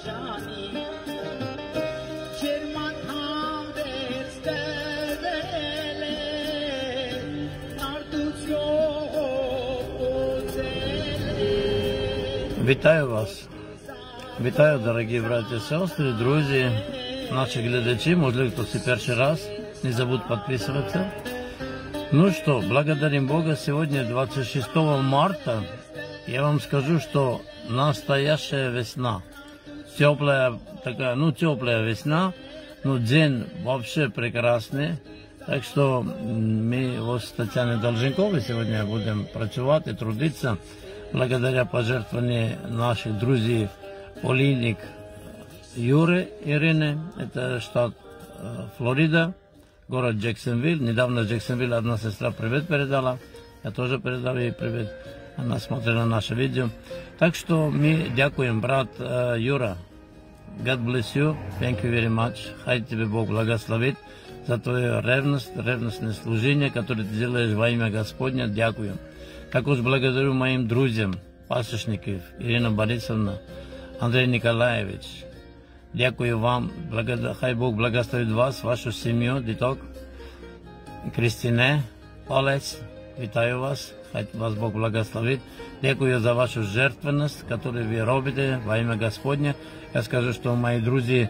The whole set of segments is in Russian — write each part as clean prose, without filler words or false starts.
Вітаю вас. Вітаю, дорогі браті і сестри, друзі, наші глядачи, можливо, кто-то первый раз, не забудь подписываться. Ну что, благодарим Бога, сегодня 26 марта, я вам скажу, что настоящая весна. Теплая такая, теплая весна, день вообще прекрасный. Так что мы вот с Татьяной Долженковой сегодня будем працювати, трудиться, благодаря пожертвованию наших друзей Олейник Юры Ирины, это штат Флорида, город Джексонвилл. Недавно в Джексонвилле одна сестра привет передала, я тоже передал ей привет, она смотрела наше видео. Так что мы дякуем, брат Юра. God bless you, thank you very much. Хай тебе Бог благословит за твою ревностное служение, которое ты делаешь во имя Господня. Дякую. Також благодарю моим друзьям, пасечников, Ирина Борисовна, Андрей Николаевич. Дякую вам. Хай Бог благословит вас, вашу семью, деток, Кристине, Олесь. Витаю вас. Хай вас Бог благословит. Дякую за вашу жертвенность, которую вы робите во имя Господня. Я скажу, что мои друзья,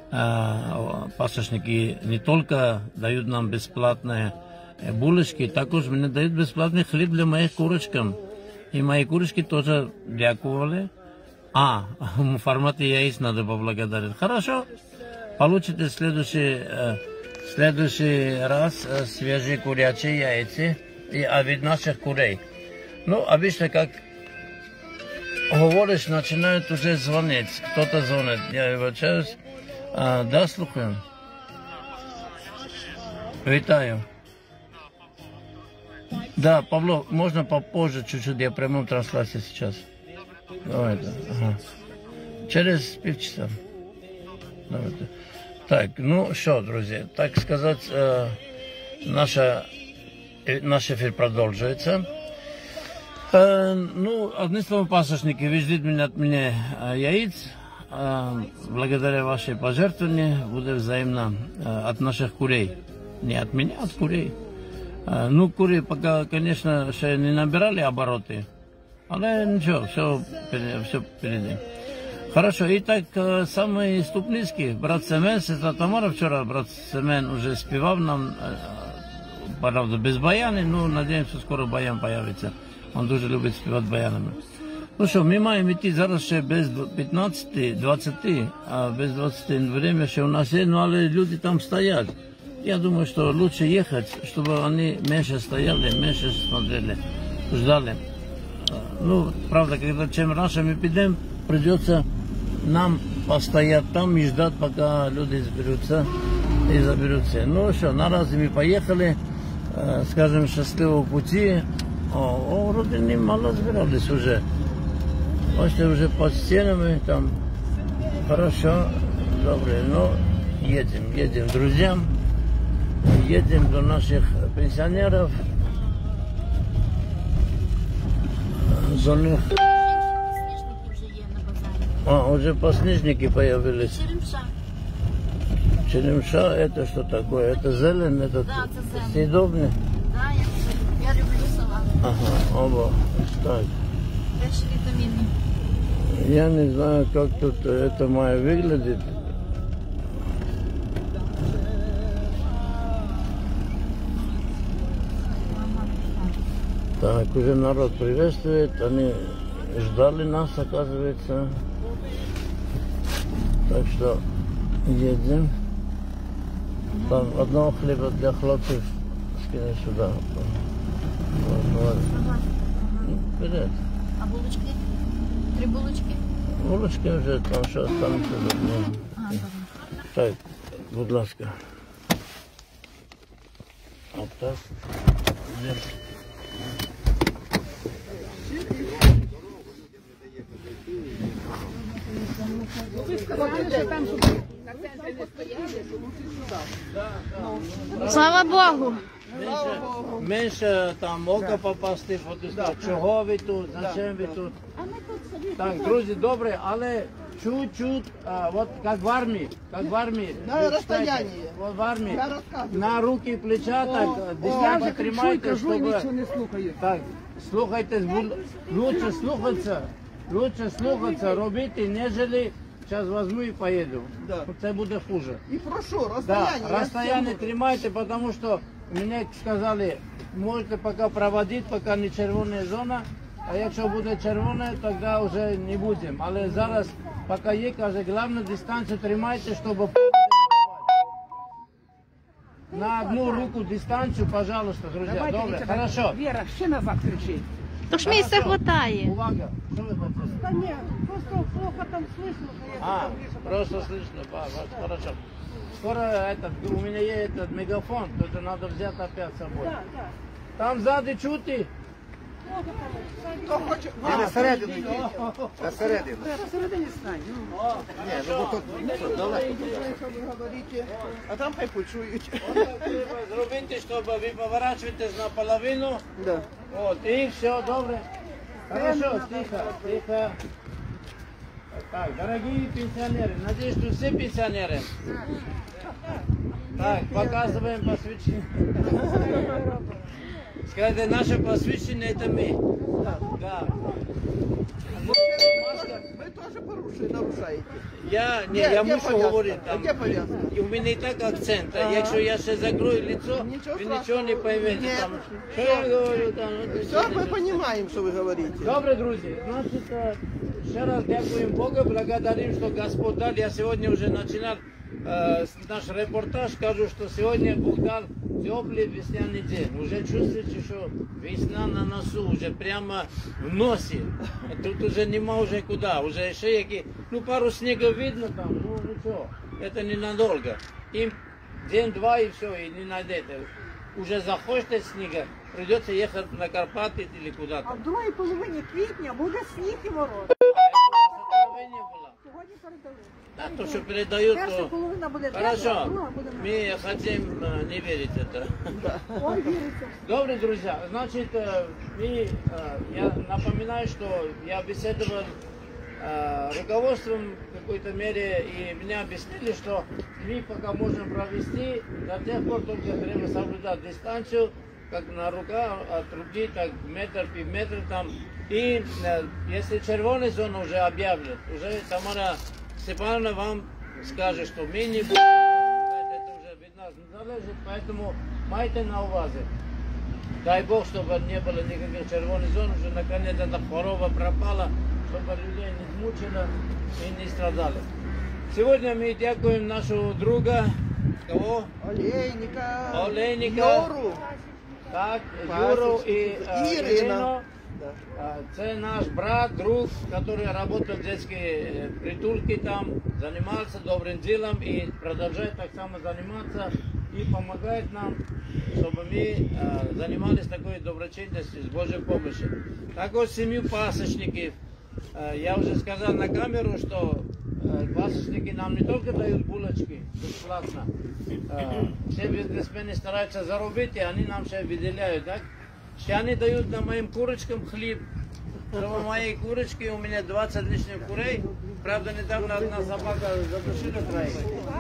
пасечники, не только дают нам бесплатные булочки, також мне дают бесплатный хлеб для моих курочкам. И мои курочки тоже дякували. В формате яиц надо поблагодарить. Хорошо. Получите в следующий раз свежие курячие яйца от наших курей. Обычно, как говоришь, начинают уже звонить. Кто-то звонит. Я вибачаюсь. Да, слухаю. Витаю. Да, Павло, можно попозже чуть-чуть, я в прямом трансляции сейчас. Давайте. Ага. Через полчаса. Давайте. Так, что, друзья, так сказать, наш эфир продолжается. Одним словом, пасечники, вы ждите от меня яиц. Благодаря вашей пожертвованию будет взаимно от наших курей. Не от меня, от курей. Куры пока, конечно, еще не набирали обороты, але ничего, все впереди. Хорошо, итак, самый ступницкий, брат Семен, сестра Тамара, вчера брат Семен уже спевал нам, правда, без баяны, надеемся, скоро баян появится. Он дуже любит спевать баянами. Что, мы маем идти зараз ще без 15-20, а без 20 время еще у нас есть, але люди там стоят. Я думаю, что лучше ехать, чтобы они меньше стояли, меньше смотрели, ждали. Правда, чем раньше мы пойдем, придется нам постоять там и ждать, пока люди сберутся и заберутся. Что, на раз мы поехали, скажем, счастливого пути. Вроде немало сбирались уже. Можете уже под стенами там. Хорошо, добре, едем, друзьям. Едем до наших пенсионеров, до них. Уже подснежники появились. Черемша, это что такое? Это зелень, это съедобный? Да, я люблю салат. Ага, оба. Так. Дальше витамины. Я не знаю, как тут это мое выглядит. Так, уже народ приветствует, они ждали нас, оказывается. Так что едем. Там одного хлеба для хлопцев скину сюда. Вперед. А булочки? 3 булочки? Булочки уже там что останется. Так, будь ласка. Вот так. Слава Богу! Менше там ока попасти, чого ви тут, зачем ви тут. Так, друзі, добре, але чуть-чуть, вот как в армии, На вы читаете, расстоянии. вот в армии, Я рассказываю. на руки, плеча, так, Я дистанцию же кричу и тримайте, кажу, і нічого чтобы, не слухаю. так, слухайте, лучше слухаться, робити, нежели сейчас возьму и поеду. Да. Це буде хуже. І прошу, Да, розстояння. я расстояние всім тримайте, потому что мне сказали, можете пока проводити, поки не червона зона, а якщо буде червона, тоді вже не будемо. Але зараз, поки є, каже, головне дистанцію тримайте, щоб на одну руку дистанцію, пожалуйста, друзі. Давайте, Добре, Вітя, хорошо. Віра, ще назад кричи. Тож місця хватає. Увага, що ви хочете? Та ні, просто плохо там слышно. Просто слышно, хорошо. Скоро у меня есть этот мегафон, тоже надо взять опять с собой. Да, да. Там сзади чути? Хто хоче? Ні, на середину йди. На середину. Посередині стань. Ні, ну бо тут далеко. Що ви говорите? А там хай почують. Треба зробити, щоб ви поворачуєтесь наполовину. Да. Вот, и все, добре. Хорошо, тихо. Так, дорогие пенсионеры, надеюсь, что все пенсионеры. Так, показываем посвящение. Скажите, наше посвящение это мы. Да. Ви теж нарушаєте. Я Де мушу пов'язка? говорити там. Де пов'язка? І у мене і так акцент. Ага. Якщо я ще закрою лицо, Нічого ви страшного. нічого не поймете. Ні. Там, що я говорю там. Все, ми розуміємо, що ви говорите. Добре, друзі, значить, ще раз дякуємо Богу, благодарим, что Господь дал. Я сегодня уже начинал наш репортаж, скажу, что сегодня Бог дал теплый весняный день. Уже чувствуете, что весна на носу, уже прямо в носе. Тут уже нема уже куда, уже еще які, ну пару снегов видно там, ну ничего, это ненадолго. Им день-два и все, и не найдете. Уже захочете снега, придется ехать на Карпаты или куда-то. А в другій половині квітня буде сніг і мороз. Сьогодні передали. Да, то, что передают, Перша то... половина буде тепла, Хорошо, друга буде мороз. мы хотим не верить в это. Ой, віриться. Добрые друзья, значит, я напоминаю, что я беседовал руководством в какой-то мере, и мне объяснили, что мы пока можем провести, до тех пор только треба соблюдать дистанцию, как на руках от руки, так метр, півметр там. И если червоная зона уже объявлена, уже Тамара Степановна вам скажет, что мы не будем, это уже від нас не залежит, поэтому майте на увазі. Дай Бог, чтобы не было никаких червоных зон, уже наконец эта хвороба пропала, чтобы людей не змучила и не страдали. Сегодня мы дякуем нашего друга, кого? Олейника. Юру. Так, Юру и Ирина. Ирину. Це наш брат, друг, который работал в детской притулке там, занимался добрым делом и продолжает так само заниматься и помогает нам, чтобы мы занимались такой доброчинностью с Божьей помощью. Також семью пасечников. Я уже сказал на камеру, что пасечники нам не только дают булочки бесплатно. Все бизнесмены стараются заработать, и они нам все выделяют, так? Что они дают на моим курочкам хлеб. Что моей курочки у меня 20 лишних курей. Правда, недавно одна собака задушила троих.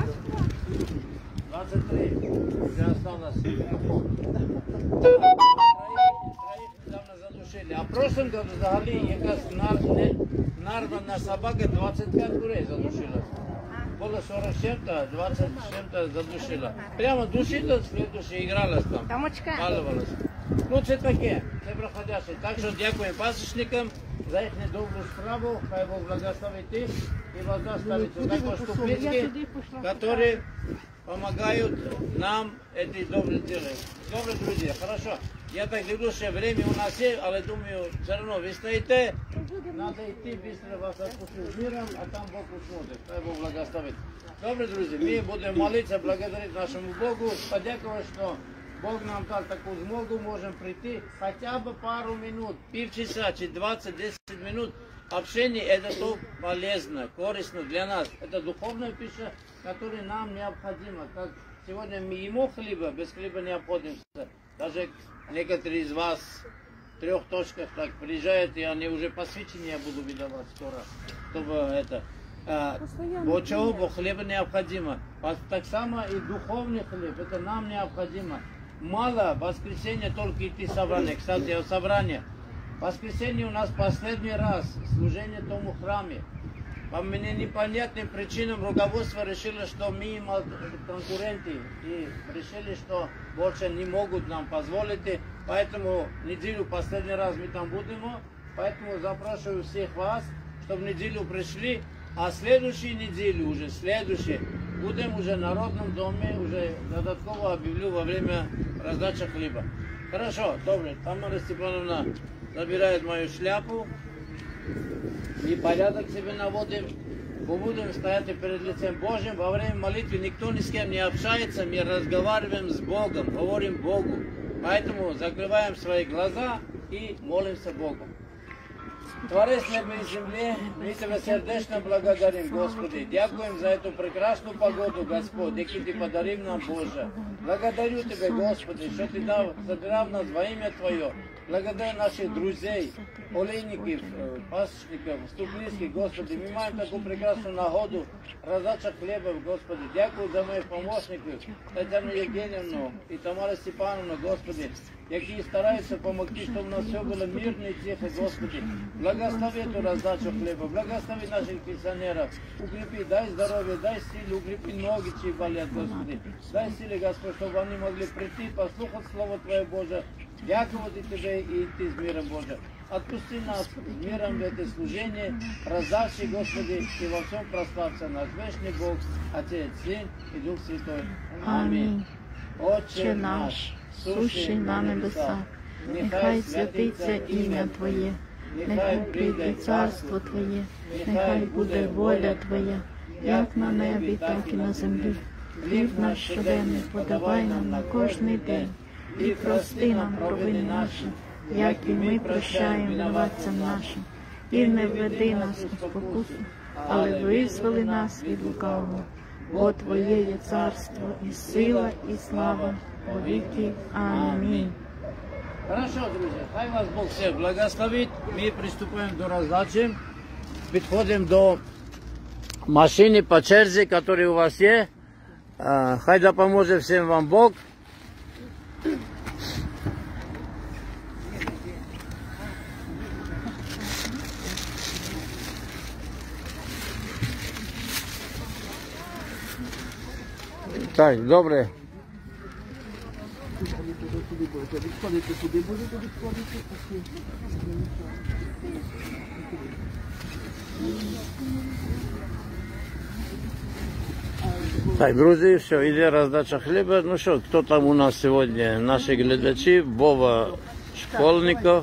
23. Уже осталось. Троих недавно задушили. А в прошлом году взагалі якась нарвана собака 25 курей задушила. Было 40 с чем-то, 20 с чем-то задушила. Прямо душила, следующая игралась там. Тамочка. Баловалась. Ну, це таке, це проходяще. Так що дякую пасічникам за їх добру справу, хай Бог благословить их и воздаставит також Куплицкий, которые помогают нам эти добрые дела. Добрые друзья, хорошо. Я так люблю, что время у нас есть, але думаю, все равно вы стоите, надо идти, быстро вас отпущу с миром, а там Бог усмотрит, хай Бог благословит. Добрые друзья, мы будем молиться, благодарить нашему Богу, подяковать, что Бог нам дал такую змогу, можем прийти хотя бы пару минут, полчаса, 20-10 минут общения, это то полезно, корисно для нас. Это духовная пища, которая нам необходима. Как сегодня мы едим хлеба, без хлеба не обходимся. Даже некоторые из вас в 3 точках так приезжают, и они уже посвящения буду выдавать скоро, чтобы это. Бо чого? Бо хлеба необходимо. Так само и духовный хлеб, это нам необходимо. Мало воскресенье только идти в собрание. Кстати, о собрании. Воскресенье у нас последний раз служение в том храме. По мне непонятным причинам руководство решило, что мы им конкуренты. И решили, что больше не могут нам позволить. Поэтому неделю последний раз мы там будем. Поэтому запрашиваю всех вас, чтобы неделю пришли. А следующую неделю уже, будем уже в Народном доме, уже додатково объявлю во время раздачи хлеба. Хорошо, добре. Тамара Степановна забирает мою шляпу. И порядок себе наводим. Мы будем стоять перед лицем Божьим. Во время молитвы никто ни с кем не общается. Мы разговариваем с Богом, говорим Богу. Поэтому закрываем свои глаза и молимся Богу. Творец неба и земли, мы Тебя сердечно благодарим, Господи. Дякуем за эту прекрасную погоду, Господь, який Ты подарил нам, Боже. Благодарю Тебя, Господи, что Ты собирал нас во имя Твое. Благодарю наших друзей, олейников, пасечников, ступлиских, Господи. Мы имеем такую прекрасную нагоду раздача хлеба, Господи. Дякую за моих помощников, Татьяну Евгеньевну и Тамару Степановну, Господи, які стараются помогти, чтобы у нас все было мирно и тихо, Господи. Благослови эту раздачу хлеба, благослови наших пенсионеров, укрепи, дай здоровье, дай силы, укрепи ноги, чьи болят, Господи. Дай силы, Господь, чтобы они могли прийти, послушать Слово Твое, Боже. Дякую Тебе и идти с миром, Боже. Отпусти нас с миром в это служение, раздавший, Господи, и во всем прославься наш вечный Бог, Отец, Сын и Дух Святой. Аминь. Отче наш, сущий на небесах, нехай святиться ім'я Твоє, нехай прийде царство Твоє, нехай буде воля Твоя, як на небі, так і на землі. Хліб наш щоденний подавай нам на кожний день, і прости нам провини наші, як і ми прощаємо винуватцям нашим. І не введи нас у спокусу, але визволи нас від лукавого. Бо Твоє є царство, і сила, і слава во віки. Амінь. Хорошо, друзья, хай вас Бог всех благословит. Мы приступаем до раздачи. Подходим до машины по черзе, которые у вас есть. Хай да поможет всем вам Бог. Так, добре. Так, друзі, все, іде роздача хліба. Ну що, хто там у нас сьогодні? Наші глядачі, Вова Школьников,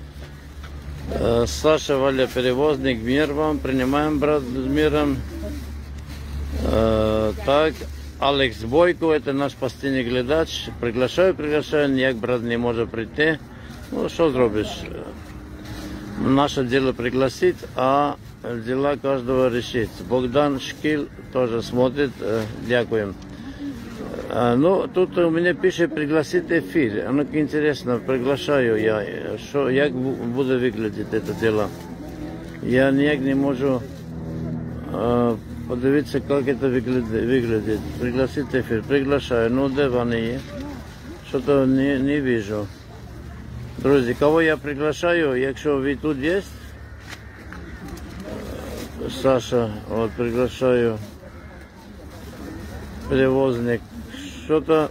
Саша Валя Перевозник, мир вам, принимаем, брат, с миром. Так, Алекс Бойко, это наш постійний глядач. Приглашаю, ніяк брат не може прийти. Ну, що зробиш? Наше дело пригласить, а дела каждого решить. Богдан Шкил тоже смотрит, дякуем. Ну, тут у меня пишет пригласить эфир. Ну, интересно, приглашаю я. Що, як буде виглядати це дело? Я ніяк не можу подивитися, як це виглядить. Пригласить эфир. Приглашаю. Ну, де вони є? Що-то не вижу. Друзі, кого я приглашаю, якщо ви тут є, Саша, вот приглашаю, Перевозник, что-то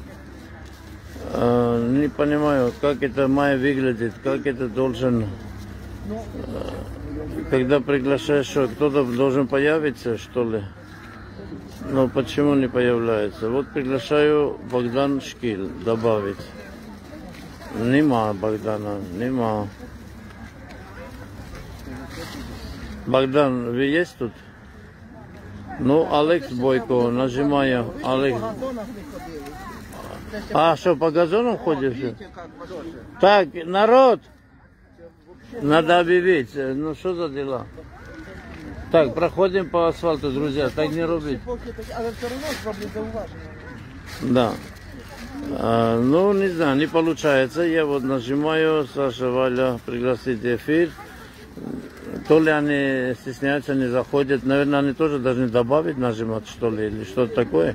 не понимаю, как это має выглядеть, как это должен, когда приглашаешь, что кто-то должен появиться, что ли, но почему не появляется? Вот приглашаю Богдан Шкил добавить. Нема Богдана, нема. Богдан, вы есть тут? Ну, Алекс Бойко, нажимаю. Алекс. А что, по газону ходишь? Так, народ, надо объявить. Ну, что за дела? Так, проходим по асфальту, друзья, так не рубить. Да. Ну, не знаю, не получается. Я вот нажимаю, Саша, Валя, пригласить эфир. то ли они стесняются, не заходят. Наверное, они тоже должны добавить, нажимать, что ли, или что-то такое.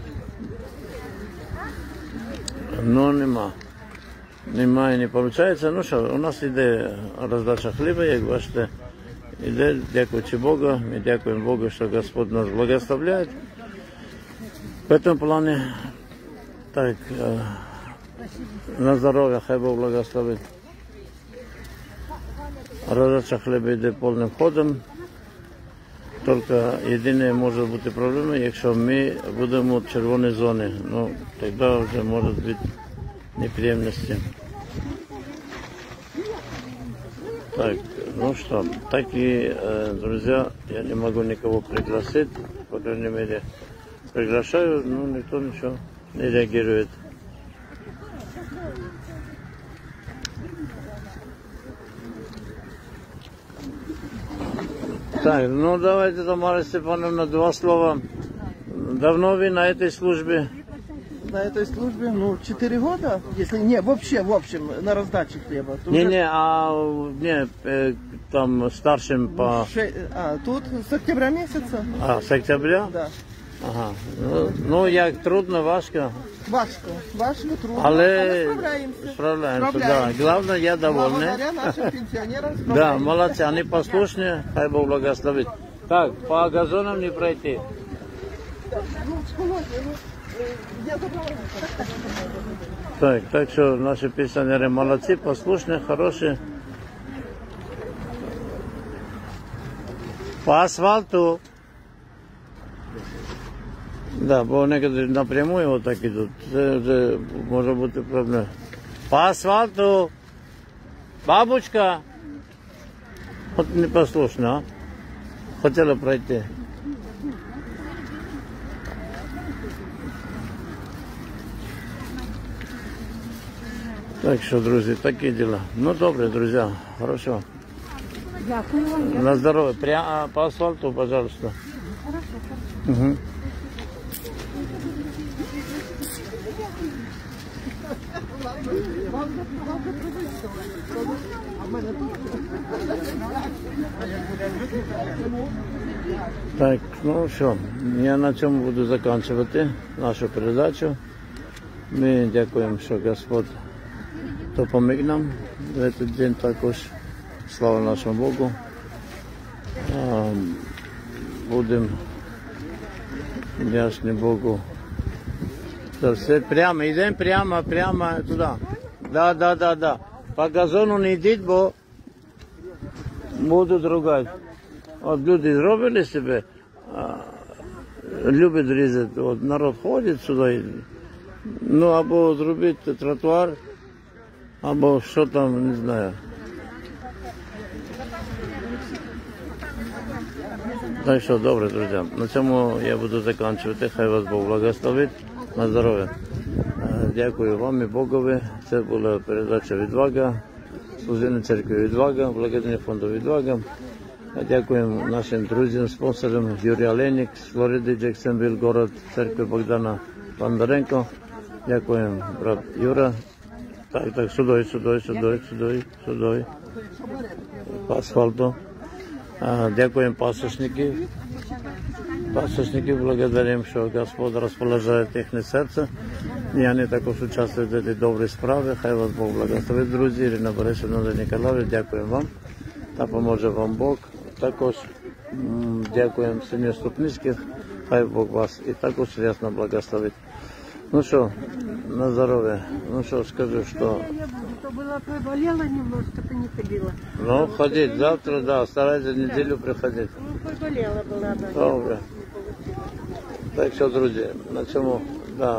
Но нема. Нема и не получается. Ну что, у нас іде роздача хліба, як бачите. Іде, дякуючи Богу. Ми дякуємо Богу, що Господь нас благословляє. В этом плане, так, на здоров'я, хай Бог благословить. Роздача хліба йде повним ходом. Тільки єдине може бути проблема, якщо ми будемо в червоній зоні. Ну, тоді вже можуть бути неприємності. Так, ну что, так и, друзья, я не могу никого пригласить, по крайней мере, приглашаю, но никто ничего не реагирует. Так, ну давайте, Тамара Степановна, 2 слова. Давно вы на этой службе? На этой службе, 4 года, если не, вообще, в общем, на раздаче хлеба. Там старшим по... Тут с октября месяца. С октября? Да. Ага. Ну, як трудно, важко. Важко, трудно, але справляемся. Справляемся, да. Главное, я довольный. Благодаря нашим пенсионерам Да, справляемся. молодцы, они послушные, хай Бог благословит. Так, по газонам не пройти. Так что наши пенсионеры молодцы, послушные, хорошие. По асфальту. Да, бо некоторые напрямую вот так идут. Это может быть проблема. По асфальту. Бабушка. Вот непослушно, а? Хотела пройти. Так что, друзья, такие дела. Ну, добрые, друзья. Хорошо. На здоровье. Прямо по асфальту, пожалуйста. Угу. Так, ну що, я на цьому буду закінчувати нашу передачу. Ми дякуємо, що Господь допоміг нам в цей день також. Слава нашому Богу. Будемо вдячні Богу за все. Прямо, йдемо прямо туди. Да. По газону не йдіть, бо будуть ругати. От люди зробили себе, люблять різати. От народ ходить сюди. Ну, або зробити тротуар, або що там, не знаю. Так що, добре, друзі. На цьому я буду закінчувати. Хай вас Бог благословить. На здоров'я. Дякую вам і Богові. Це була передача «Відвага», служіння церкви «Відвага», благодійний фонд «Відвага». Дякуємо нашим друзям, спонсорам Юрій Оленік з Флориди, Джексонвілл, город церкви Богдана Бондаренко. Дякуємо, брат Юра. Так, сюди. По асфальту. Дякуємо пасочників. Пасочників благодарим, що Господь розполагає їхнє серце. І вони також участвують в цій добрій справі. Хай вас Бог благословить, друзі. Ірина Борисівна, Ніколаєвич, дякуємо вам. Та поможе вам Бог. Також дякуємо сім'ї Ступницьких. Хай Бог вас і також ясно благословить. Ну що, на здоров'я. Ну що, скажу, що... Была поболела немножко, то не ходила. Ну, ходить завтра, да, старайтесь неделю приходить. Ну, поболела была она. Добре. Так що, друзі, на цьому, да,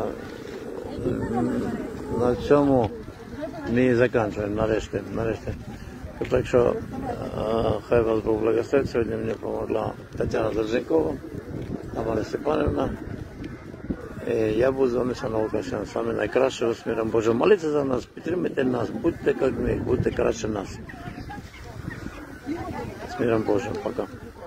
на цьому ми закінчуємо, нарешті. Так що, хай вас Бог благословить. Сьогодні мені допомогла Тетяна Держенкова, Тамара Степановна. Я буду з вами, шановні Лукашян, з вами найкращого, з миром Божим. Моліться за нас, підтримуйте нас, будьте як ми, будьте краще нас. З миром Божим. Пока.